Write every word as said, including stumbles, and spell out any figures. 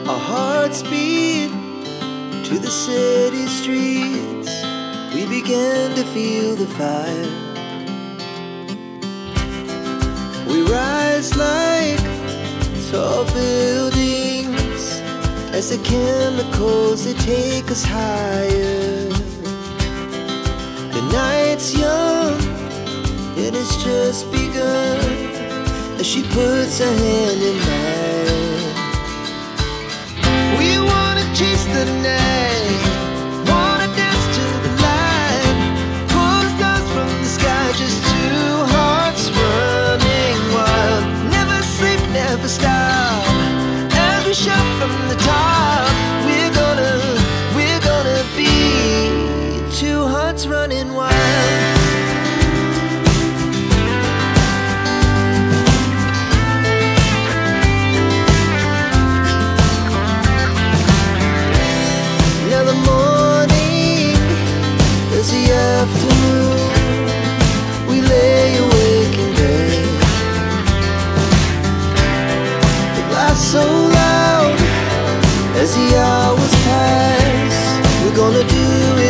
Our hearts beat to the city streets. We began to feel the fire. We rise like tall buildings as the chemicals, they take us higher. The night's young and it's just begun as she puts her hand in mine. We wanna chase the night, wanna dance to the light, pull the stars from the sky, just two hearts running wild. Never sleep, never stop, as we shout from the top. We're gonna, we're gonna be two hearts running wild. Now the morning is the afternoon. We lay awake in bed. It laughs so loud as the hours pass. We're gonna do